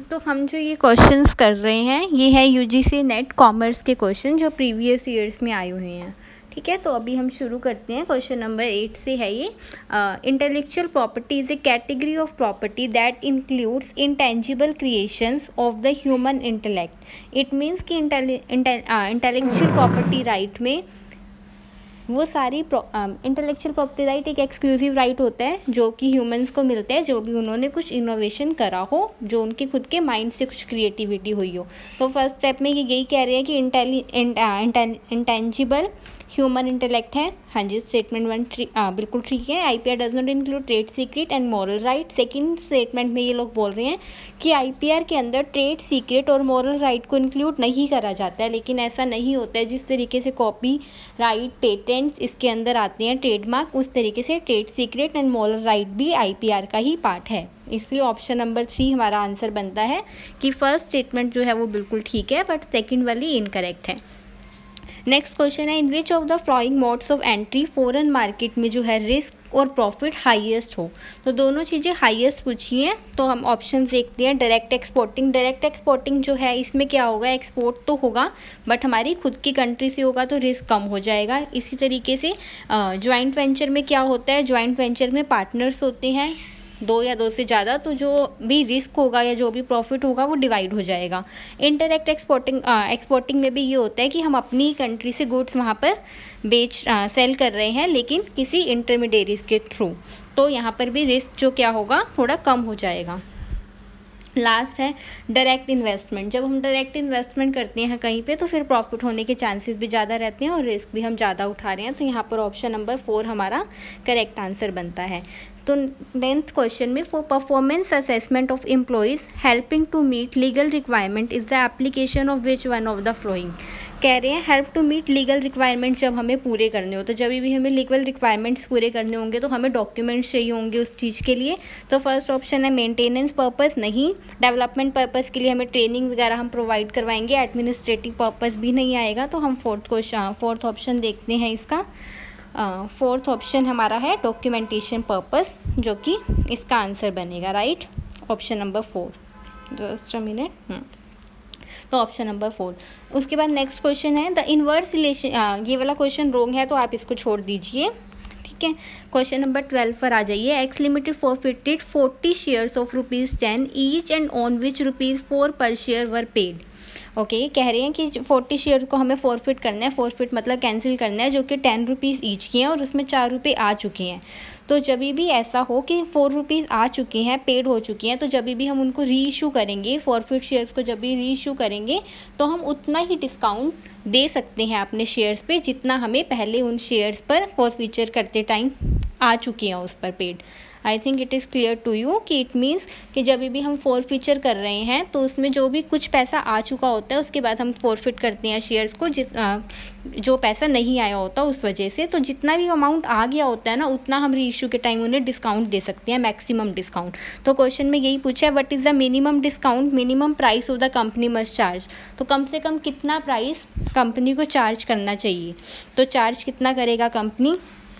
तो हम जो ये क्वेश्चंस कर रहे हैं ये है यूजीसी नेट कॉमर्स के क्वेश्चन जो प्रीवियस ईयर्स में आए हुए हैं। ठीक है, तो अभी हम शुरू करते हैं। क्वेश्चन नंबर 8 से है ये। Intellectual property is a category of property that includes intangible creations of the human intellect. It means कि इंटेलेक्चुअल प्रॉपर्टी राइट में वो सारी इंटेलेक्चुअल प्रॉपर्टी राइट एक एक्सक्लूसिव राइट होता है जो कि ह्यूमंस को मिलता है जो भी उन्होंने कुछ इनोवेशन करा हो, जो उनके खुद के माइंड से कुछ क्रिएटिविटी हुई हो। तो फर्स्ट स्टेप में ये यही कह रहे हैं कि इंटेंजिबल ह्यूमन इंटेलेक्ट है। हाँ जी, स्टेटमेंट 1 बिल्कुल ठीक है। IPR does not include trade secret and moral right. Second statement में ये लोग बोल रहे हैं कि आईपीआर के अंदर ट्रेड सीक्रेट और मॉरल राइट को इंक्लूड नहीं करा जाता है, लेकिन ऐसा नहीं होता है। जिस तरीके से कॉपी राइट, पेटेंट्स इसके अंदर आते हैं, ट्रेडमार्क, उस तरीके से trade secret and moral right भी आईपीआर का ही पार्ट है। इसलिए ऑप्शन नंबर 3 हमारा आंसर बनता है कि फर्स्ट स्टेटमेंट जो है वो बिल्कुल ठीक है बट सेकेंड वाली इनकरेक्ट है। नेक्स्ट क्वेश्चन है, in which of the following modes of entry foreign market में जो है रिस्क और प्रॉफिट हाईएस्ट हो। तो दोनों चीज़ें हाईएस्ट पूछी हैं, तो हम ऑप्शन देखते हैं। Direct exporting. डायरेक्ट एक्सपोर्टिंग जो है इसमें क्या होगा, एक्सपोर्ट तो होगा बट हमारी खुद की कंट्री से होगा तो रिस्क कम हो जाएगा। इसी तरीके से जॉइंट वेंचर में क्या होता है, जॉइंट वेंचर में पार्टनर्स होते हैं 2 या 2 से ज़्यादा, तो जो भी रिस्क होगा या जो भी प्रॉफिट होगा वो डिवाइड हो जाएगा। इनडायरेक्ट एक्सपोर्टिंग में भी ये होता है कि हम अपनी कंट्री से गुड्स वहाँ पर सेल कर रहे हैं लेकिन किसी इंटरमीडिएरीज के थ्रू, तो यहाँ पर भी रिस्क जो क्या होगा थोड़ा कम हो जाएगा। लास्ट है डायरेक्ट इन्वेस्टमेंट। जब हम डायरेक्ट इन्वेस्टमेंट करते हैं कहीं पे तो फिर प्रॉफिट होने के चांसेस भी ज़्यादा रहते हैं और रिस्क भी हम ज़्यादा उठा रहे हैं, तो यहाँ पर ऑप्शन नंबर 4 हमारा करेक्ट आंसर बनता है। तो 9th क्वेश्चन में, for performance assessment of employees helping to meet legal requirement is the application of which one of the following. कह रहे हैं help to meet legal requirement जब हमें पूरे करने हो, तो जब भी हमें लीगल रिक्वायरमेंट्स पूरे करने होंगे तो हमें डॉक्यूमेंट्स चाहिए होंगे उस चीज़ के लिए। तो फर्स्ट ऑप्शन है मेंटेनेंस पर्पस, नहीं। डेवलपमेंट पर्पस के लिए हमें ट्रेनिंग वगैरह हम प्रोवाइड करवाएंगे, एडमिनिस्ट्रेटिव पर्पस भी नहीं आएगा, तो हम फोर्थ ऑप्शन देखते हैं इसका। फोर्थ ऑप्शन हमारा है डॉक्यूमेंटेशन पर्पस, जो कि इसका आंसर बनेगा, right. Option number 4, just a minute. तो ऑप्शन नंबर 4। उसके बाद नेक्स्ट क्वेश्चन है द इनवर्स रिलेशन। ये वाला क्वेश्चन रॉन्ग है तो आप इसको छोड़ दीजिए, ठीक है। क्वेश्चन नंबर 12 पर आ जाइए। X limited forfeited 40 shares of ₹10 each and on which ₹4 per share were paid. Okay, कह रहे हैं कि 40 शेयर को हमें फॉरफिट करना है। फॉरफिट मतलब कैंसिल करना है, जो कि ₹10 ईच की हैं और उसमें ₹4 आ चुके हैं। तो जब भी ऐसा हो कि ₹4 आ चुके हैं, पेड हो चुकी हैं, तो जब भी हम उनको री इशू करेंगे, फॉरफिट शेयर्स को जब भी री इशू करेंगे तो हम उतना ही डिस्काउंट दे सकते हैं अपने शेयर्स पे जितना हमें पहले उन शेयर्स पर फॉरफीचर करते टाइम आ चुकी हैं उस पर paid. I think it is clear to you कि इट मीन्स कि जब भी हम फॉरफीचर कर रहे हैं तो उसमें जो भी कुछ पैसा आ चुका होता है उसके बाद हम फॉरफिट करते हैं शेयर्स को, जो पैसा नहीं आया होता उस वजह से। तो जितना भी अमाउंट आ गया होता है ना, उतना हम री इशू के टाइम उन्हें डिस्काउंट दे सकते हैं, मैक्सिमम डिस्काउंट। तो क्वेश्चन में यही पूछा है, what is the minimum discount minimum price of the company must charge. तो कम से कम कितना प्राइस कंपनी को चार्ज करना चाहिए, तो चार्ज कितना करेगा company,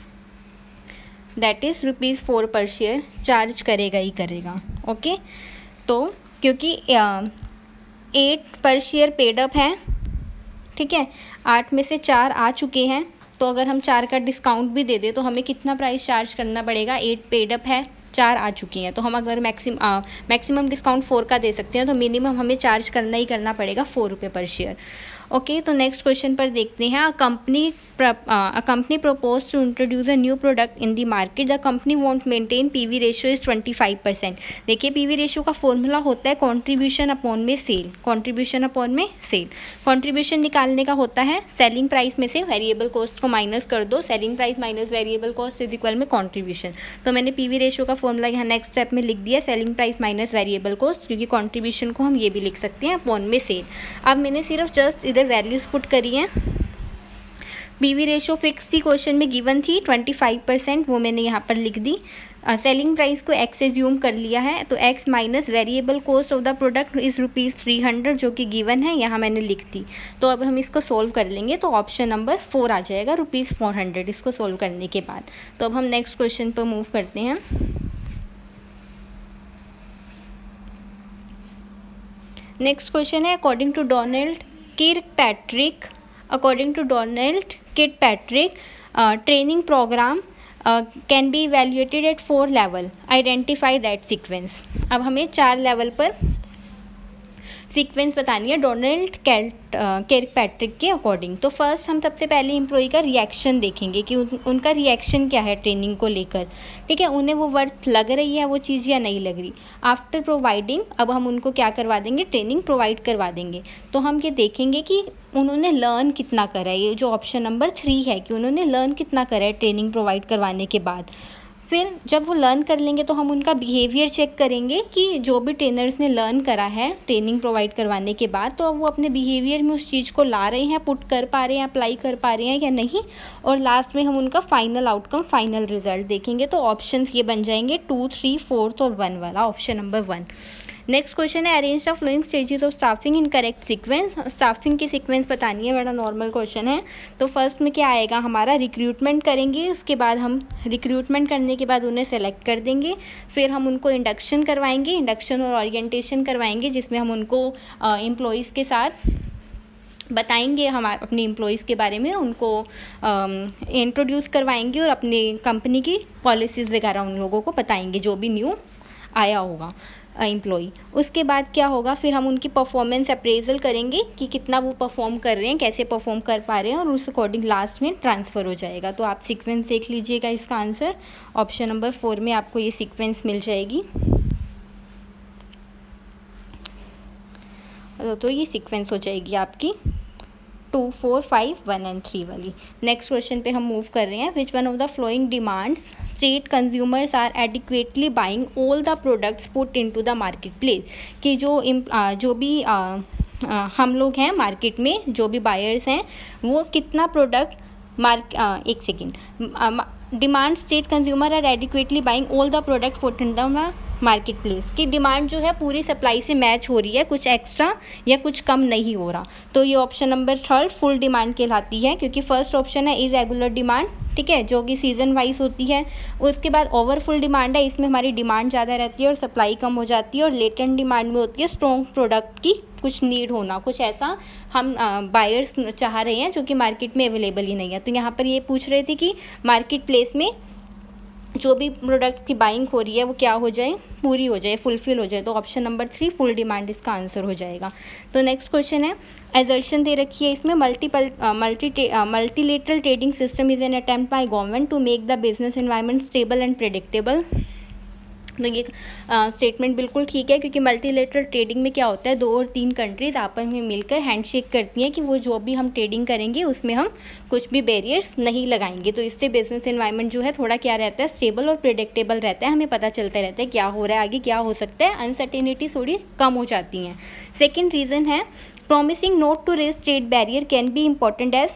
that is ₹4 per share charge करेगा ही करेगा। ओके, तो क्योंकि 8 पर शेयर पेड अप है, ठीक है, 8 में से 4 आ चुके हैं, तो अगर हम 4 का डिस्काउंट भी दे दें तो हमें कितना प्राइस चार्ज करना पड़ेगा। 8 पेड अप है, 4 आ चुकी हैं, तो हम अगर मैक्सिमम डिस्काउंट 4 का दे सकते हैं तो मिनिमम हमें चार्ज करना ही करना पड़ेगा ₹4 पर शेयर। ओके, तो नेक्स्ट क्वेश्चन पर देखते हैं। A company propose to introduce a new product in the market. The company want maintain PV ratio is 25%। देखिए PV रेशियो का फॉर्मूला होता है कॉन्ट्रीब्यूशन अपॉन में सेल। कॉन्ट्रीब्यूशन अपॉन में सेल, कॉन्ट्रीब्यूशन निकालने का होता है सेलिंग प्राइस में से वेरिएबल कॉस्ट को माइनस कर दो, selling price minus variable cost is equal में कॉन्ट्रीब्यूशन। तो मैंने PV रेशियो का फॉर्मूला यहाँ नेक्स्ट स्टेप में लिख दिया, selling price minus variable cost, क्योंकि कॉन्ट्रीब्यूशन को हम ये भी लिख सकते हैं अपॉन में सेल। अब मैंने सिर्फ जस्ट इधर वैल्यूज पुट करी हैं। PV रेशियो फिक्स थी, क्वेश्चन में गिवन थी 25%, वो मैंने यहाँ पर लिख दी। सेलिंग प्राइस को x एज्यूम कर लिया है, तो x minus variable cost of the product is ₹300 जो कि गिवन है, यहाँ मैंने लिख दी। तो अब हम इसको सोल्व कर लेंगे, तो ऑप्शन नंबर 4 आ जाएगा, ₹400 इसको सोल्व करने के बाद। तो अब हम नेक्स्ट क्वेश्चन पर मूव करते हैं। नेक्स्ट क्वेश्चन है according to Donald Kirkpatrick training program can be evaluated at 4 level, identify that sequence. अब हमें 4 लेवल पर सीक्वेंस बतानी है डोनाल्ड किर्कपैट्रिक के अकॉर्डिंग। तो फर्स्ट हम सबसे पहले एम्प्लॉय का रिएक्शन देखेंगे कि उनका रिएक्शन क्या है ट्रेनिंग को लेकर, ठीक है, उन्हें वो वर्थ लग रही है वो चीज़ या नहीं लग रही। आफ्टर प्रोवाइडिंग, अब हम उनको क्या करवा देंगे, ट्रेनिंग प्रोवाइड करवा देंगे। तो हम ये देखेंगे कि उन्होंने लर्न कितना करा है, ये जो ऑप्शन नंबर 3 है कि उन्होंने लर्न कितना करा है ट्रेनिंग प्रोवाइड करवाने के बाद। फिर जब वो लर्न कर लेंगे तो हम उनका बिहेवियर चेक करेंगे कि जो भी ट्रेनर्स ने लर्न करा है ट्रेनिंग प्रोवाइड करवाने के बाद, तो अब वो अपने बिहेवियर में उस चीज़ को ला रहे हैं, पुट कर पा रहे हैं, अप्लाई कर पा रहे हैं या नहीं। और लास्ट में हम उनका फाइनल आउटकम, फाइनल रिजल्ट देखेंगे। तो ऑप्शंस ये बन जाएंगे 2, 3, 4 और 1 वाला, ऑप्शन नंबर 1। नेक्स्ट क्वेश्चन है arrange the following stages of staffing in correct sequence. Staffing की सीक्वेंस बतानी है, बड़ा नॉर्मल क्वेश्चन है। तो फर्स्ट में क्या आएगा हमारा, रिक्रूटमेंट करेंगे, उसके बाद हम रिक्रूटमेंट करने के बाद उन्हें सेलेक्ट कर देंगे। फिर हम उनको इंडक्शन करवाएंगे, इंडक्शन और ओरिएंटेशन करवाएंगे, जिसमें हम उनको एम्प्लॉयज़ के साथ बताएंगे हमारे अपने एम्प्लॉयज़ के बारे में, उनको इंट्रोड्यूस करवाएंगे और अपनी कंपनी की पॉलिसीज़ वगैरह उन लोगों को बताएंगे जो भी न्यू आया होगा एम्प्लॉई। उसके बाद क्या होगा, फिर हम उनकी परफॉर्मेंस अप्रेजल करेंगे कि कितना वो परफॉर्म कर रहे हैं, कैसे परफॉर्म कर पा रहे हैं, और उस अकॉर्डिंग लास्ट में ट्रांसफ़र हो जाएगा। तो आप सीक्वेंस देख लीजिएगा, इसका आंसर ऑप्शन नंबर 4 में आपको ये सीक्वेंस मिल जाएगी। तो ये सीक्वेंस हो जाएगी आपकी 2, 4, 5, 1 एंड 3 वाली। नेक्स्ट क्वेश्चन पे हम मूव कर रहे हैं। Which one of the following demands state consumers are adequately buying all the products put into the market place, कि जो भी हम लोग हैं मार्केट में, जो भी बायर्स हैं, वो कितना प्रोडक्ट एक second, demand state consumer are adequately buying all the product put in the market place, की डिमांड जो है पूरी सप्लाई से मैच हो रही है, कुछ एक्स्ट्रा या कुछ कम नहीं हो रहा। तो ये ऑप्शन नंबर 3 फुल डिमांड कहलाती है, क्योंकि फर्स्ट ऑप्शन है इरेगुलर डिमांड, ठीक है, जो कि सीजन वाइज होती है। उसके बाद ओवरफुल डिमांड है, इसमें हमारी डिमांड ज़्यादा रहती है और सप्लाई कम हो जाती है। और लेटेंट डिमांड में होती है स्ट्रॉन्ग प्रोडक्ट की कुछ नीड होना, कुछ ऐसा हम बायर्स चाह रहे हैं जो कि मार्केट में अवेलेबल ही नहीं है। तो यहाँ पर ये पूछ रहे थे कि मार्केट प्लेस में जो भी प्रोडक्ट की बाइंग हो रही है वो क्या हो जाए, पूरी हो जाए, फुलफिल हो जाए। तो ऑप्शन नंबर 3 फुल डिमांड इसका आंसर हो जाएगा। तो नेक्स्ट क्वेश्चन है, एजर्शन दे रखी है इसमें, multilateral trading system is an attempt by government to make the business environment stable and predictable. तो ये स्टेटमेंट बिल्कुल ठीक है, क्योंकि मल्टीलेटरल ट्रेडिंग में क्या होता है, 2 और 3 कंट्रीज आपस में मिलकर हैंडशेक करती हैं कि वो जो भी हम ट्रेडिंग करेंगे उसमें हम कुछ भी बैरियर्स नहीं लगाएंगे। तो इससे बिजनेस एनवायरनमेंट जो है थोड़ा क्या रहता है, स्टेबल और प्रेडिक्टेबल रहता है, हमें पता चलता रहता है क्या हो रहा है, आगे क्या हो सकता है, अनसर्टेनिटी थोड़ी कम हो जाती हैं। सेकेंड रीज़न है promising not to raise trade barrier can be important as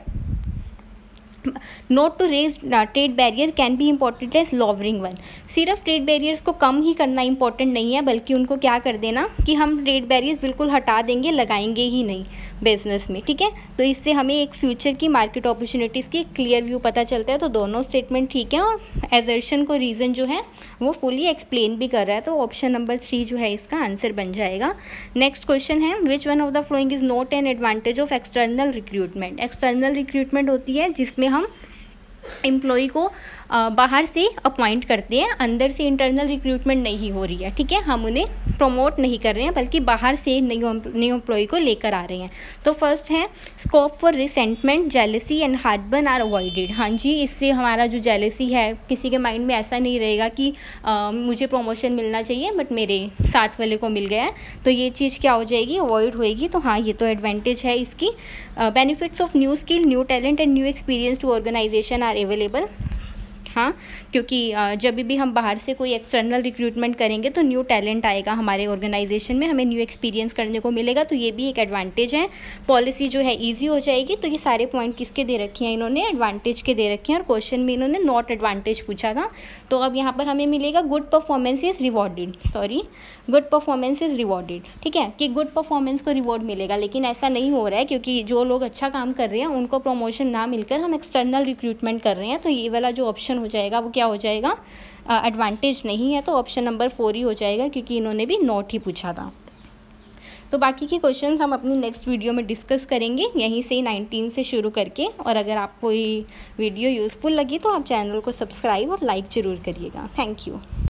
not to raise trade barrier can be important as lowering one. सिर्फ ट्रेड बैरियर्स को कम ही करना इंपॉर्टेंट नहीं है, बल्कि उनको क्या कर देना कि हम ट्रेड बैरियर्स बिल्कुल हटा देंगे, लगाएंगे ही नहीं बिजनेस में, ठीक है। तो इससे हमें एक फ्यूचर की मार्केट अपॉर्चुनिटीज़ की क्लियर व्यू पता चलता है। तो दोनों स्टेटमेंट ठीक है, और एजर्शन को रीज़न जो है वो फुली एक्सप्लेन भी कर रहा है। तो ऑप्शन नंबर 3 जो है इसका आंसर बन जाएगा। नेक्स्ट क्वेश्चन है, which one of the following is not an advantage of external recruitment. External recruitment होती है जिसमें हम एम्प्लॉई को बाहर से अपॉइंट करते हैं, अंदर से इंटरनल रिक्रूटमेंट नहीं हो रही है, ठीक है, हम उन्हें प्रमोट नहीं कर रहे हैं बल्कि बाहर से न्यू एम्प्लॉई को लेकर आ रहे हैं। तो फर्स्ट है scope for resentment, jealousy and heartburn are avoided. हाँ जी, इससे हमारा जो जेलसी है, किसी के माइंड में ऐसा नहीं रहेगा कि मुझे प्रमोशन मिलना चाहिए बट मेरे साथ वाले को मिल गया है, तो ये चीज़ क्या हो जाएगी, अवॉइड होएगी। तो हाँ, ये तो एडवांटेज है इसकी। Benefits of new skill, new talent and new experience to organisation are available. हाँ, क्योंकि जब भी हम बाहर से कोई एक्सटर्नल रिक्रूटमेंट करेंगे तो न्यू टैलेंट आएगा हमारे ऑर्गेनाइजेशन में, हमें न्यू एक्सपीरियंस करने को मिलेगा, तो ये भी एक एडवांटेज है। पॉलिसी जो है इजी हो जाएगी। तो ये सारे पॉइंट किसके दे रखे हैं, इन्होंने एडवांटेज के दे रखे हैं, और क्वेश्चन में इन्होंने नॉट एडवांटेज पूछा था। तो अब यहाँ पर हमें मिलेगा good performance is rewarded, good performance is rewarded, ठीक है, कि गुड परफॉर्मेंस को रिवॉर्ड मिलेगा। लेकिन ऐसा नहीं हो रहा है, क्योंकि जो लोग अच्छा काम कर रहे हैं उनको प्रमोशन ना मिलकर हम एक्सटर्नल रिक्रूटमेंट कर रहे हैं। तो ये वाला जो ऑप्शन हो जाएगा वो क्या हो जाएगा, एडवांटेज नहीं है। तो ऑप्शन नंबर 4 ही हो जाएगा, क्योंकि इन्होंने भी नॉट ही पूछा था। तो बाकी के क्वेश्चंस हम अपनी नेक्स्ट वीडियो में डिस्कस करेंगे, यहीं से 19 से शुरू करके। और अगर आपको ये वीडियो यूज़फुल लगी तो आप चैनल को सब्सक्राइब और लाइक ज़रूर करिएगा। Thank you.